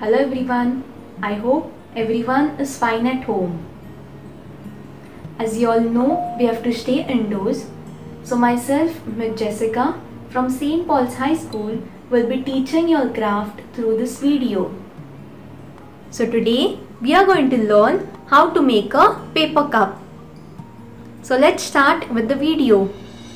Hello everyone, I hope everyone is fine at home. As you all know, we have to stay indoors. So myself, Ms. Jessica from St. Paul's High School will be teaching your craft through this video. So today we are going to learn how to make a paper cup. So let's start with the video.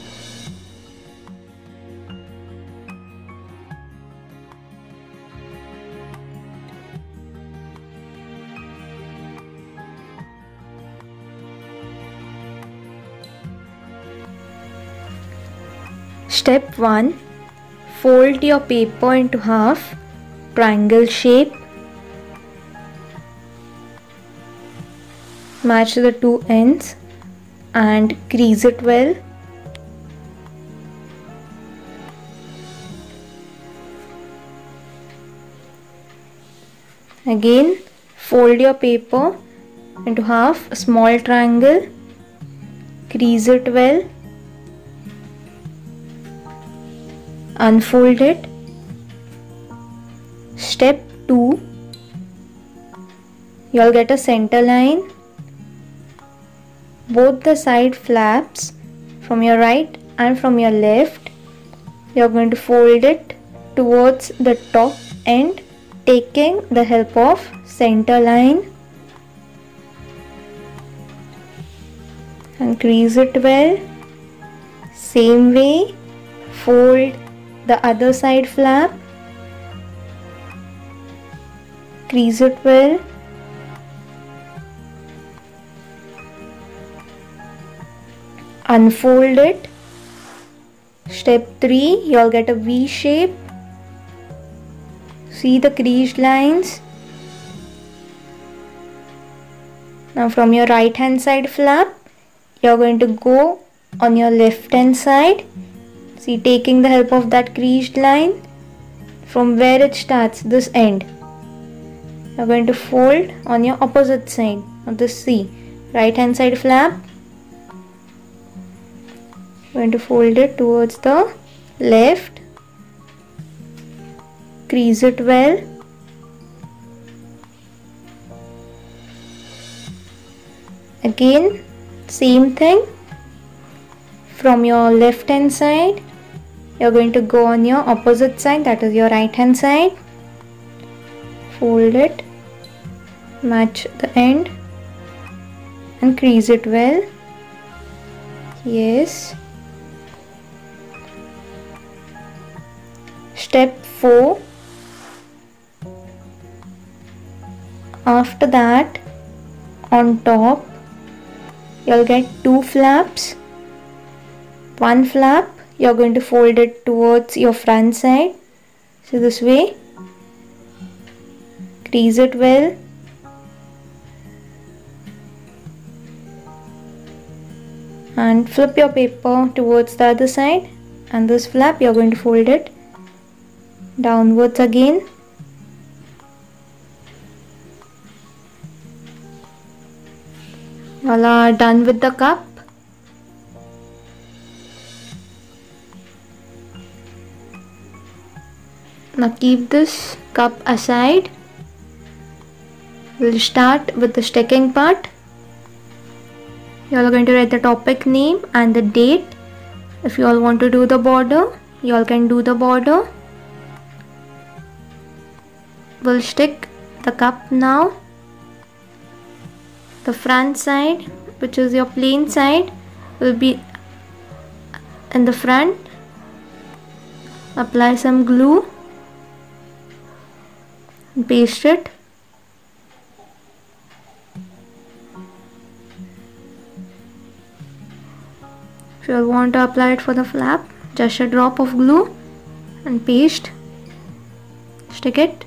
Step 1. Fold your paper into half, triangle shape. Match the two ends and crease it well. Again, fold your paper into half, small triangle, crease it well. Unfold it. Step 2. You'll get a center line. Both the side flaps from your right and from your left, you're going to fold it towards the top end, taking the help of center line, and crease it well. Same way, fold the other side flap, crease it well, unfold it. Step 3, you'll get a V shape. See the creased lines. Now from your right hand side flap, you're going to go on your left hand side. See, taking the help of that creased line from where it starts, this end, you're going to fold on your opposite side of the C. Right hand side flap, you're going to fold it towards the left, crease it well, again same thing. From your left hand side, you're going to go on your opposite side, that is your right hand side. Fold it, match the end and crease it well. Yes. Step 4. After that, on top, you'll get two flaps. One flap, you're going to fold it towards your front side. So this way, crease it well, and flip your paper towards the other side, and this flap you're going to fold it downwards again. You all are done with the cup. Now keep this cup aside. We'll start with the sticking part. You all are going to write the topic name and the date. If you all want to do the border, you all can do the border. We'll stick the cup now. The front side, which is your plain side, will be in the front. Apply some glue. Paste it. If you want to apply it for the flap, just a drop of glue and paste. Stick it.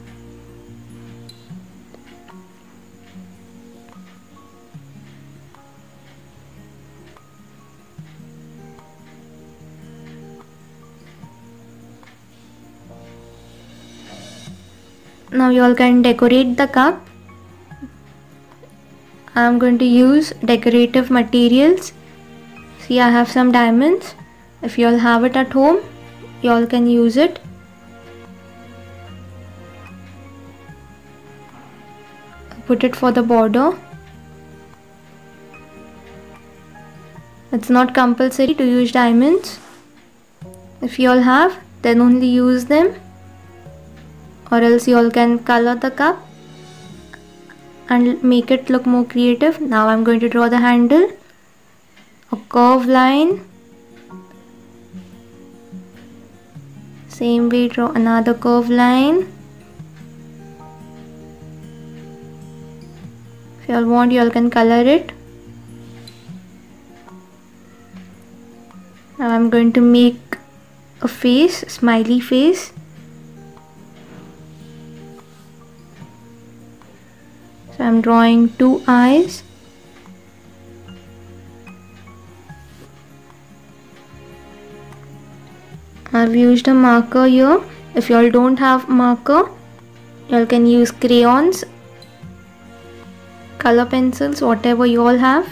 Now you all can decorate the cup. I am going to use decorative materials. See, I have some diamonds. If you all have it at home, you all can use it. put it for the border. It's not compulsory to use diamonds. If you all have, then only use them, or else you all can color the cup and make it look more creative. Now I'm going to draw the handle, a curved line. Same way, draw another curved line. If you all want, you all can color it. Now I'm going to make a face, a smiley face. So I'm drawing 2 eyes. I've used a marker here. If you all don't have marker, you all can use crayons, color pencils, whatever you all have.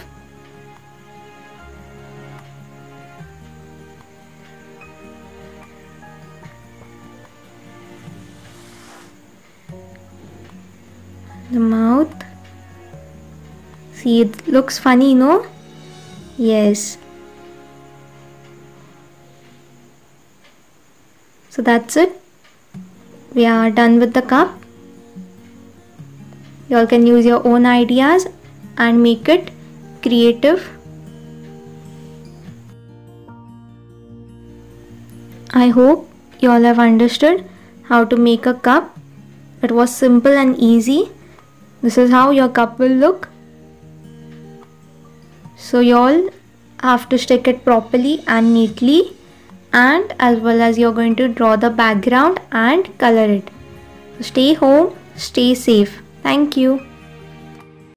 The mouth. See, it looks funny, no? Yes. So that's it. We are done with the cup. You all can use your own ideas and make it creative. I hope you all have understood how to make a cup. It was simple and easy. This is how your cup will look. So you all have to stick it properly and neatly, and as well as you're going to draw the background and color it. So stay home, stay safe. Thank you.